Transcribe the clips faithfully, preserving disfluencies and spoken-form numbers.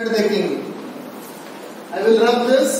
देखेंगे. I will rub this.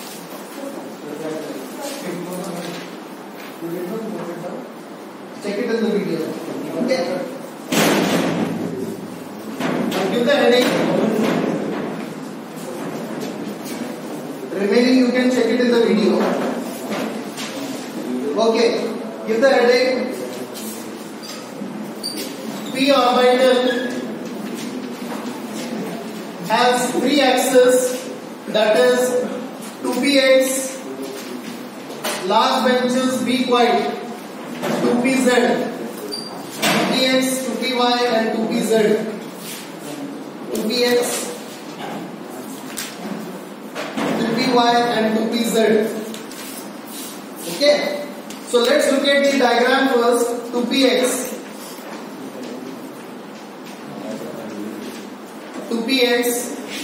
Check it in the video. Okay. Now give the heading. Remaining you can check it in the video. Okay. Give the heading. P orbital has three axes, that is two p x, large benches be quiet, two p z, two p x, two p y and two p z, two p x, two p y and two p z. Okay, so let's look at the diagram first. two p x, two p x,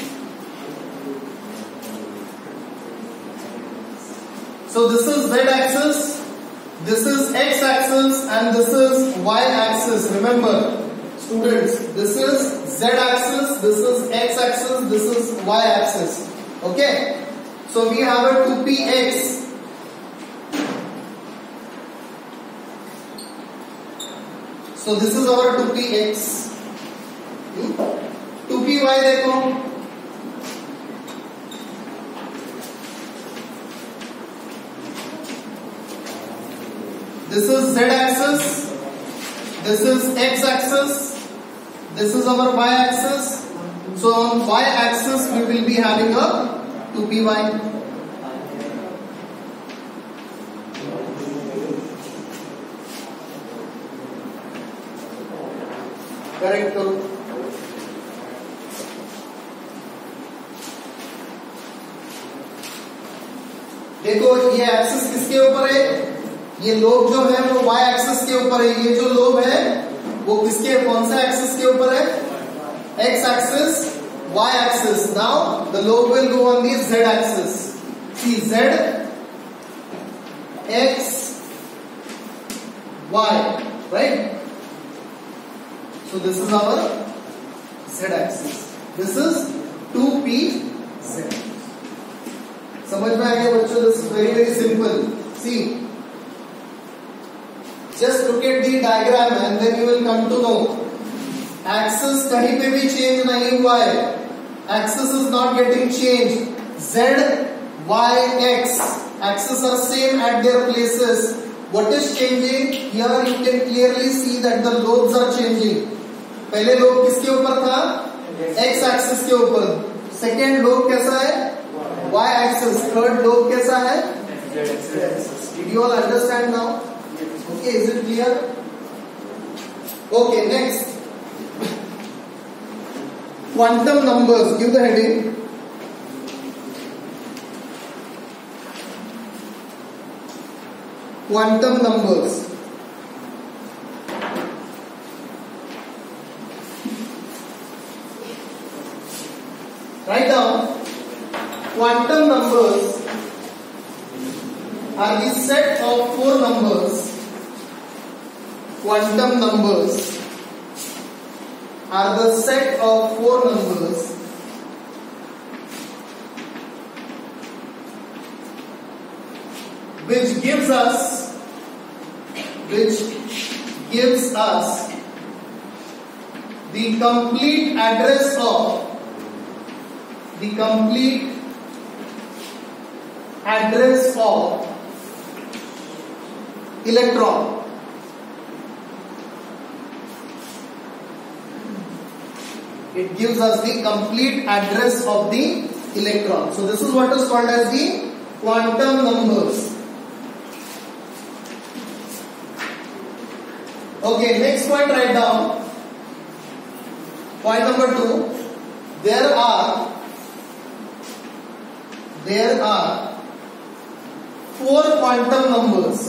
so this is z axis, this is x axis and this is y axis. Remember students, this is z axis, this is x axis, this is y axis. Okay, so we have a two p x. So this is our two p x. two p y देखो, this is z axis, this is x axis, this is our y axis. So on y axis we will be having a two p y. Correct करो. देखो ये axis किसके ऊपर है, ये lobe जो है वो y एक्सिस के ऊपर है. ये जो लोब है वो किसके, कौन सा एक्सिस के ऊपर है, x axis, y axis. Now the lobe will go on the z axis. See z, x, y, right. So this is our z axis. This is two p z. समझ में आ गया बच्चों? This is very very simple. See, just look at the diagram and then you will come to know. Axis कहीं पे भी change नहीं हुआ है. Axis is not getting changed. Z, Y, X axis are same at their places. What is changing? Here you can clearly see that the lobes are changing. पहले lobe किसके ऊपर था, x एक्सिस के ऊपर. Second lobe कैसा है, y axis. Third lobe कैसा है, z axis. Did you all understand now? Okay, is it clear? Okay, next. Quantum numbers. Give the heading. Quantum numbers. Write down. Quantum numbers are the set of four numbers. Quantum numbers are the set of four numbers which gives us which gives us the complete address of the complete address of electron. It gives us the complete address of the electron. So this is what is called as the quantum numbers. Okay, next point, write down. Point number two. There are There are four quantum numbers.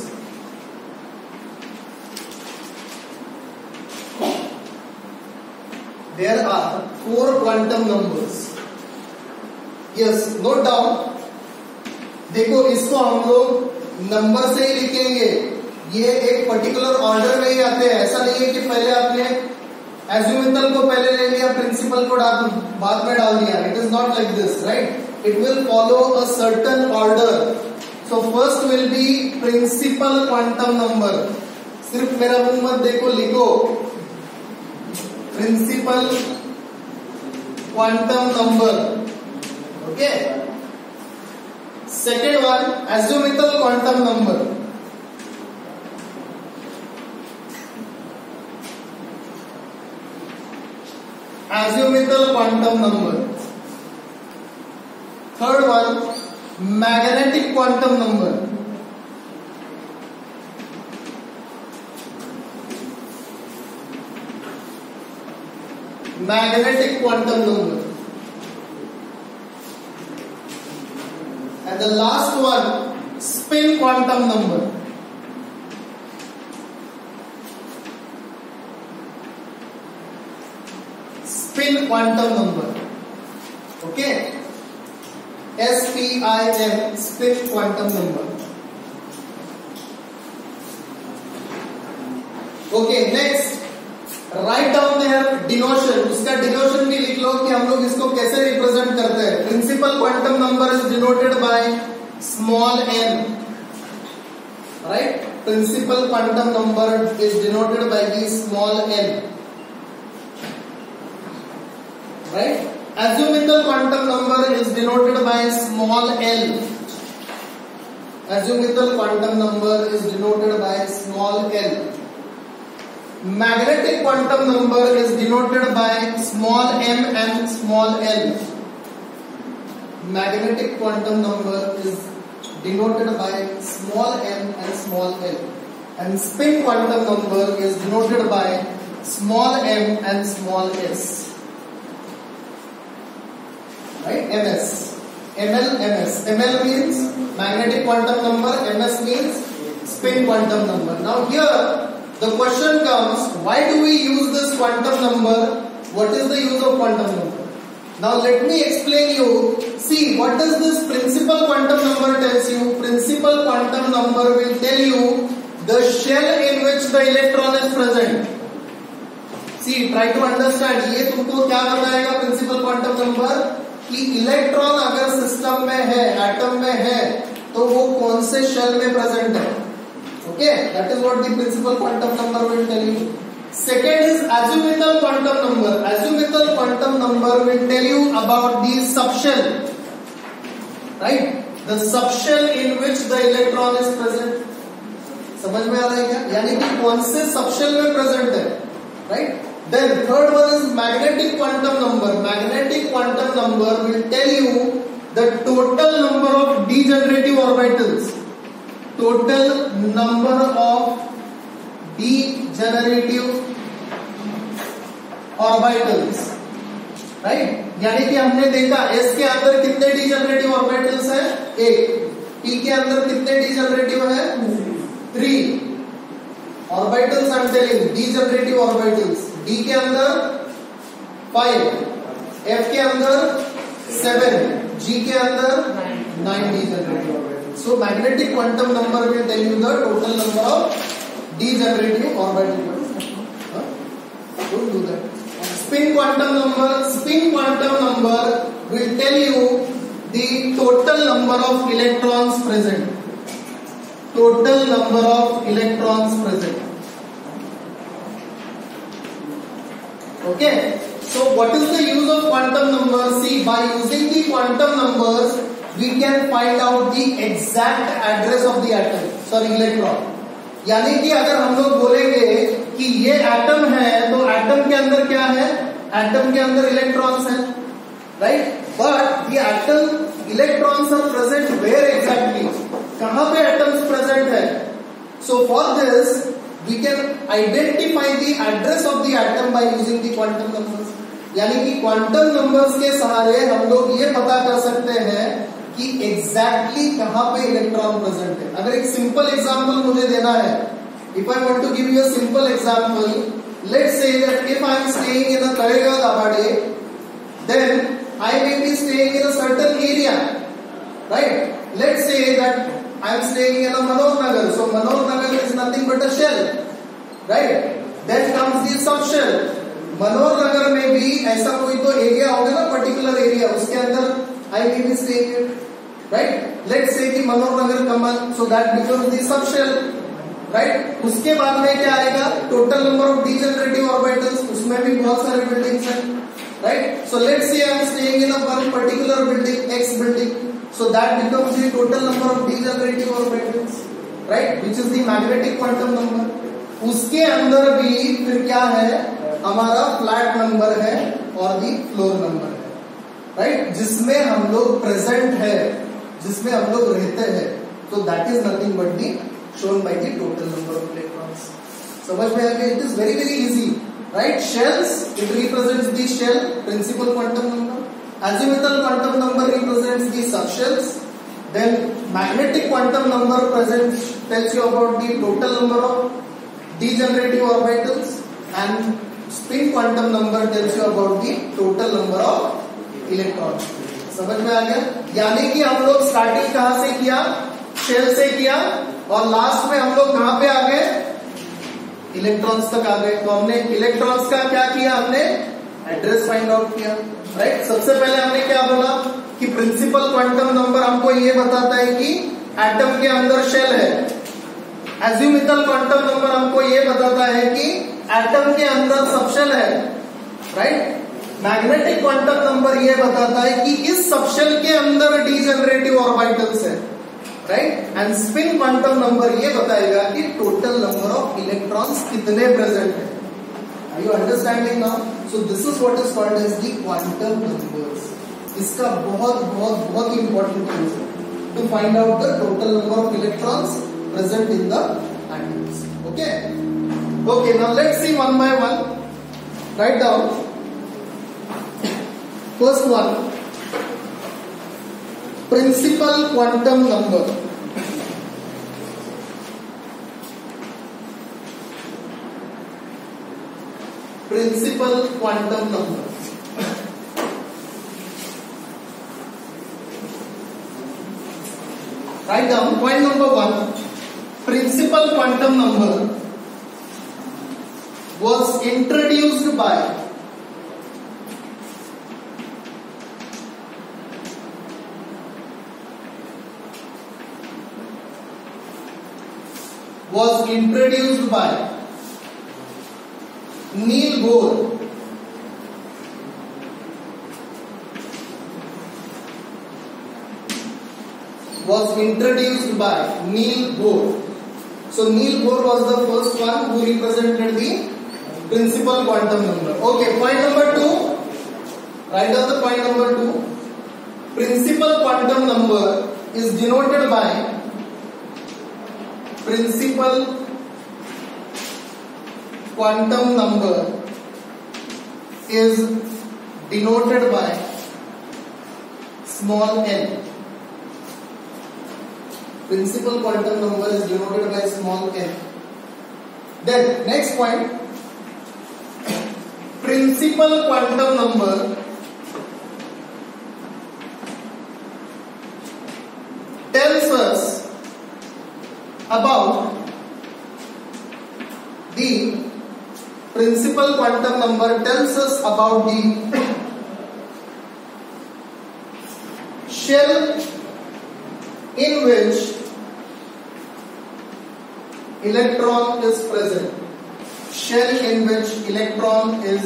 There are four quantum numbers. Yes, note down. देखो इसको हम लोग number से ही लिखेंगे. ये एक particular order में ही आते हैं. ऐसा नहीं है कि पहले आपने एज्यूमिथल को पहले ले लिया, प्रिंसिपल को बाद में डाल दिया. It is not like this, right? It will follow a certain order. So first will be principal quantum number. सिर्फ मेरा मुंह मत देखो, लिखो principal quantum number. Okay. Second one azimuthal quantum number. Azimuthal quantum number. Third one, magnetic quantum number. Magnetic quantum number. And the last one, spin quantum number. Spin quantum number. Okay. S P I N, spin quantum number. Okay, next write down their denotion. उसका denotion भी लिख लो कि हम लोग इसको कैसे represent करते हैं. Principal quantum number is denoted by small n. Right? Principal quantum number is denoted by the small n. Right? Azimuthal quantum number is denoted by small l. Azimuthal quantum number is denoted by small l. Magnetic quantum number is denoted by small m and small l. Magnetic quantum number is denoted by small m and small l. And spin quantum number is denoted by small m and small s. Right? M S. M L, M S. M L means magnetic quantum number, M S means spin quantum number. Now here the question comes, why do we use this quantum number? What is the use of quantum number? Now let me explain you. See, what does this principal quantum number tells you? Principal quantum number will tell you the shell in which the electron is present. See, try to understand. ये तुमको क्या बताएगा principal quantum number? कि electron अगर system में है, atom में है, तो वो कौन से शेल में प्रेजेंट है. Okay, that is what the principal quantum number will tell you. Second is azimuthal quantum number. Azimuthal quantum number will tell you about the subshell, right? The subshell in which the electron is present. समझ में आ रहा है क्या? यानी कि कौन से subshell में प्रेजेंट है, right? Then third one is magnetic quantum number. Magnetic quantum number will tell you the total number of degenerative orbitals. Total number of degenerative orbitals. Right? यानी कि हमने देखा S के अंदर कितने degenerative orbitals हैं? एक. P के अंदर कितने degenerative हैं? Three. Orbitals I'm telling, degenerative orbitals. D के अंदर फाइव, F के अंदर सेवन, G के अंदर nine degenerative orbitals. So magnetic quantum number will tell you the total number of degenerative orbitals. Huh? Don't do that. Spin quantum number. Spin quantum number will tell you the total number of electrons present. Total number of electrons present. Okay, so what is the use of quantum numbers? See, by using the quantum numbers, we can find out the exact address of the atom, sorry, electron. यानी कि अगर हम लोग बोलेंगे कि ये atom है, तो एटम के अंदर क्या है? एटम के अंदर इलेक्ट्रॉन्स हैं, right? But the atom electrons are present where exactly? कहाँ पे एटम्स प्रेजेंट है? So for this we can identify the address of the atom by using the quantum numbers. यानी कि क्वांटम नंबर्स के सहारे हम लोग ये पता कर सकते हैं कि एग्जैक्टली exactly कहाँ पे इलेक्ट्रॉन प्रेजेंट है. अगर एक सिंपल एग्जांपल मुझे देना है, if I want to give you a simple example, let's say that if I am staying in a Talegaon Dabhade, then I may be staying in a certain area, right? Let's say that I am staying in a Manor Nagar. So Manor Nagar is nothing but a shell, right? Then comes the subshell. Manohar Nagar में भी ऐसा कोई तो area होगा ना, particular area, उसके अंदर I may be staying it, right. Let's say कि Manohar Nagar common, so that becomes the subshell, right. उसके बाद में क्या आएगा, total number of degenerative orbitals, उसमें भी बहुत सारे बिल्डिंग्स हैं, right. So let's say I am staying in a one particular building, X building, so that becomes the total number of degenerative orbitals, right, which is the magnetic quantum number. उसके अंदर भी फिर क्या है, हमारा flat number है और the floor number है, राइट, जिसमें हम लोग प्रेजेंट है, जिसमें हम लोग रहते हैं. तो that is nothing but the shown by the total number of electrons. समझ में आ गया? It is very very easy, right? Shells, it represents the shell principal quantum number. Azimuthal quantum number represents the subshells. Then magnetic quantum number presents tells you about the total number of degenerative orbitals, and spin quantum number tells you about the total number of electrons. समझ में आ गया? यानी कि हम लोग starting कहां से किया, शेल से किया, और लास्ट में हम लोग कहां पे आ गए, इलेक्ट्रॉन्स तक आ गए. तो हमने इलेक्ट्रॉन्स का क्या किया, हमने एड्रेस फाइंड आउट किया, राइट. सबसे पहले हमने क्या बोला कि प्रिंसिपल क्वांटम नंबर हमको ये बताता है कि एटम के अंदर शेल है. एज्यूमिथल क्वांटम नंबर हमको ये बताता है कि एटम के अंदर सबशेल है, राइट. मैग्नेटिक क्वांटम नंबर ये बताता है कि इस सबशेल के अंदर डीजनरेटिव ऑर्बिटल्स है, right. And spin quantum number ये बताएगा कि टोटल नंबर ऑफ इलेक्ट्रॉन्स कितने प्रेजेंट है. Are you understanding now? So this is what is called as the quantum numbers. इसका बहुत बहुत बहुत इंपॉर्टेंट यूज है to find out the total number of electrons present in the atoms. Okay okay now let's see one by one. Write down first one, principal quantum number. Principal quantum number. Write down point number one. Principal quantum number was introduced by was introduced by Niels Bohr. Was introduced by Niels Bohr. So Niels Bohr was the first one who represented the principal quantum number. Okay, point number two. Write down the point number two. Principal quantum number is denoted by principal quantum number is denoted by small n. Principal quantum number is denoted by small n. Then next point, principal quantum number tells us about the principal quantum number tells us about the shell in which electron is present. Shell in which electron is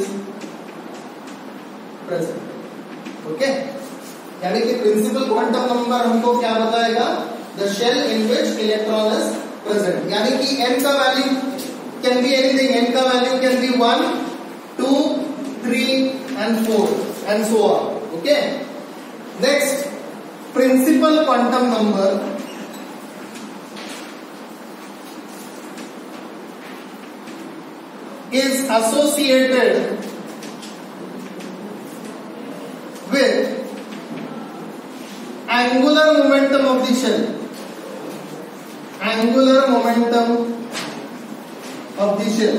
present. Okay? यानी कि principal quantum number हमको क्या बताएगा? The shell in which electron is present. यानी कि n का value can be anything. n का value can be one, two, three, and four, and so on. Okay? Next, principal quantum number is associated with angular momentum of the shell. Angular momentum of the shell.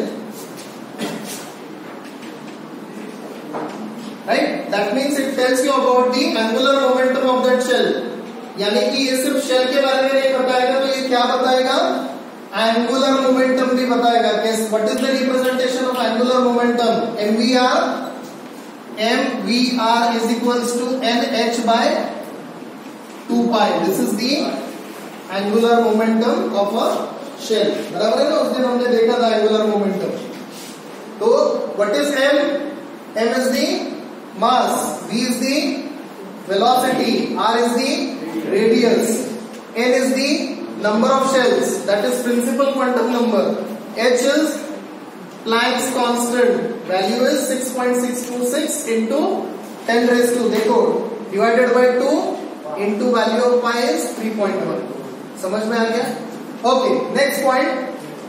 Right? That means it tells you about the angular momentum of that shell. यानी कि ये सिर्फ shell के बारे में नहीं बताएगा, तो ये क्या बताएगा? एंगुलर मोमेंटम भी बताएगा कि what is the representation of angular momentum, m v r m v r is equals to n h by two pi. This is the angular momentum of a shell. बराबर है ना, उस दिन हमने देखा था एंगुलर मोमेंटम. तो what is m, m is the mass, v is the velocity, r is the radius, n is the number of shells, that is principal quantum number, h is Planck's constant, value is six point six two six into ten raised to, देखो divided by two into value of pi is three point one. समझ में आ गया? Okay, next point.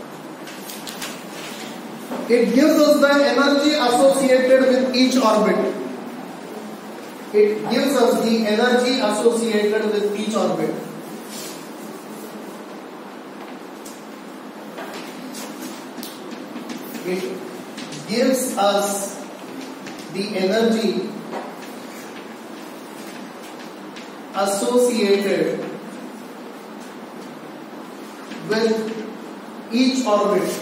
It gives us the energy associated with each orbit. It gives us the energy associated with each orbit. It gives us the energy associated with each orbit.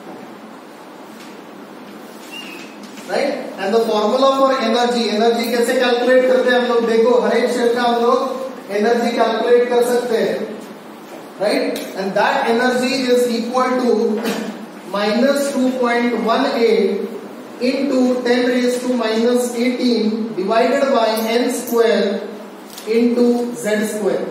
Right? And the formula for energy, energy कैसे calculate करते हैं हम लोग, देखो हर एक shell का हम लोग एनर्जी कैलकुलेट कर सकते हैं. Right? And that energy is equal to minus two point one eight into ten raise to minus eighteen divided by n square into Z square.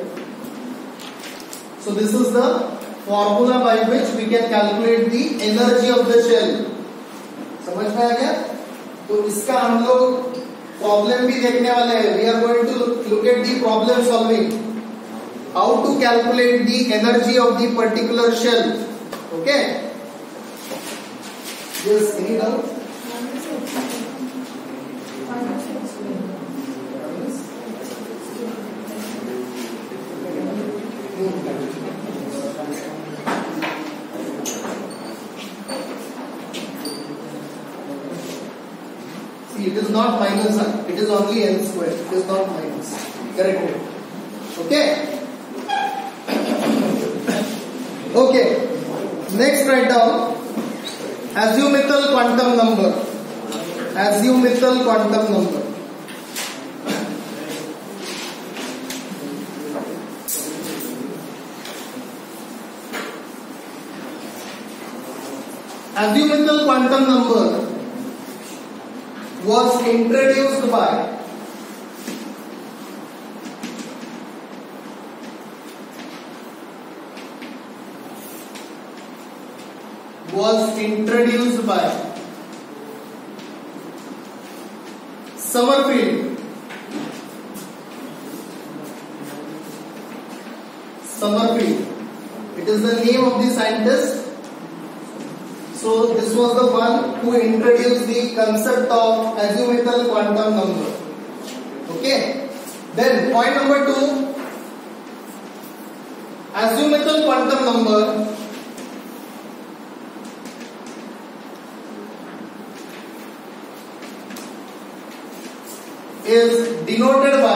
So this is the formula by which we can calculate the energy of the shell. समझ में आ गया? तो इसका हम लोग problem भी देखने वाले हैं. We are going to look at the problem solving, how to calculate the energy of the particular shell. Okay, yes, any doubt? It is not minus, it is only n square. It is not minus. Correct. Okay. Okay. Next, write down azimuthal quantum number. Azimuthal quantum number. Azimuthal quantum number was introduced by was introduced by Sommerfeld. Sommerfeld. It is the name of the scientist. So this was the one who introduced the concept of azimuthal quantum number. Okay. Then point number two, azimuthal quantum number is denoted by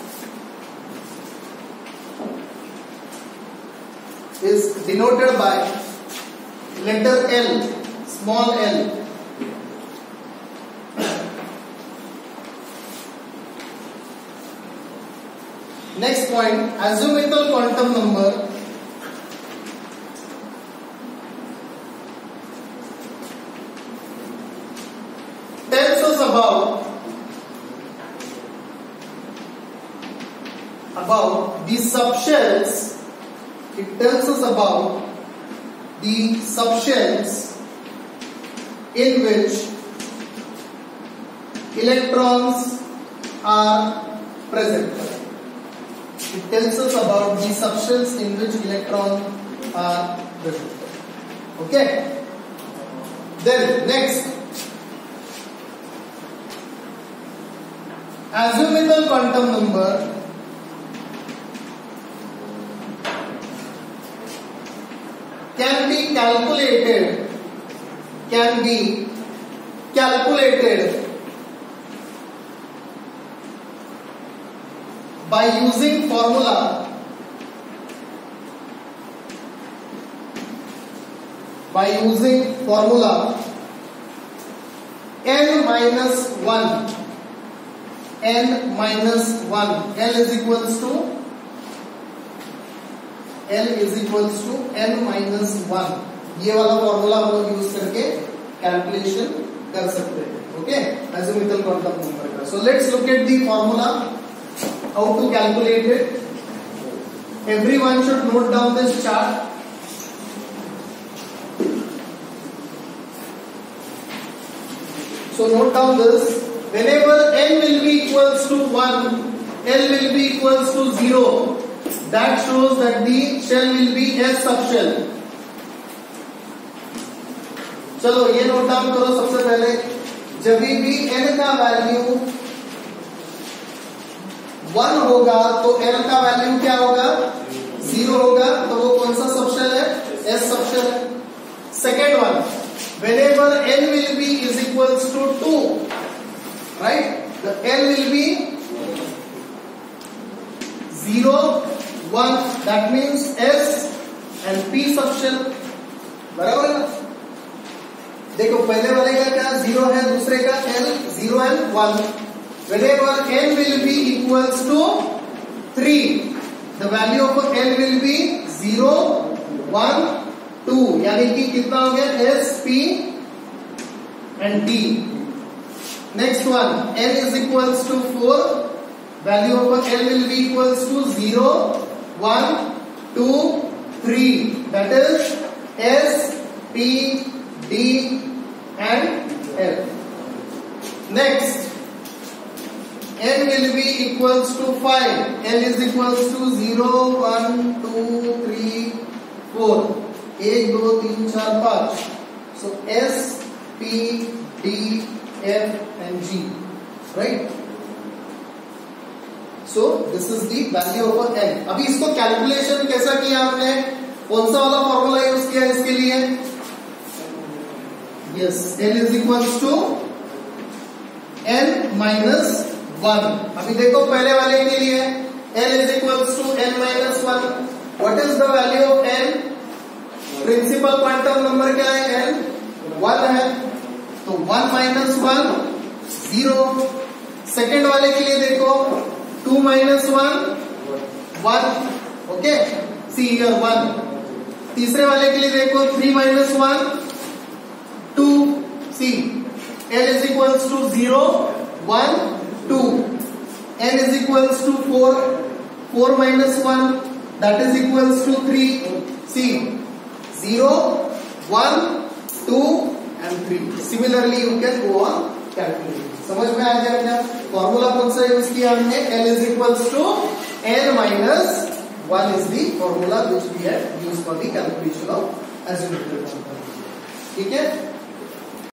is denoted by letter L, small l. Next point, azimuthal quantum number tells us about about the subshells. It tells us about the subshells in which electrons are present. It tells us about the subshells in which electrons are present. Okay. Then next, azimuthal quantum number can be calculated can be calculated by using formula by using formula n minus one, n minus one, l is equals to l is equals to n minus one. ये वाला formula हम लोग use करके calculation कर सकते हैं. Okay, azimuthal quantum number का. So let's look at the formula, how to calculate it. Everyone should note down this chart. So note down this. Whenever n will be equals to one, l will be equals to zero. That shows that the shell will be S subshell. चलो ये note down करो. सबसे पहले जब भी n का value one होगा तो l का वैल्यू क्या होगा? जीरो होगा. तो वो कौन सा सबशेल है? S सबशेल है. Second one, whenever n will be is equals to two, right? The l will be zero, one. That means S and P subshell. बराबर है ना? देखो पहले वाले का क्या जीरो है, दूसरे का l zero and one. Whenever n will be equals to three, the value of l will be zero, one, two. यानी कि कितना हो गया? S, P and D. Next one, n is equals to four. Value of l will be equals to zero, one, two, three. That is S, P, D and L. Next, n will be equals to five. L is equals to zero, one, two, three, four. एक दो तीन चार पांच. So S, P, D, F and G, right? So this is the value of n. अभी इसको calculation कैसा किया हमने? कौन सा वाला फॉर्मूला यूज किया इसके लिए? Yes, L is equals to n minus one. अभी देखो पहले वाले के लिए L is equals to n minus one. What is the value of n? Principal quantum number क्या है? n वन है. तो वन माइनस वन जीरो. सेकेंड वाले के लिए देखो टू माइनस वन वन. ओके, सी हियर वन. तीसरे वाले के लिए देखो three minus one two. See l is equals to zero, one, two. n is equals to four. Four minus one, that is equals to three. See, zero, one, two and three. Similarly you can go on calculating. समझ में आ गया क्या? Formula कौन सा use किया हमने? L is equals to n minus one is the formula which we had used for the calculation of azimuthal quantum. ठीक है?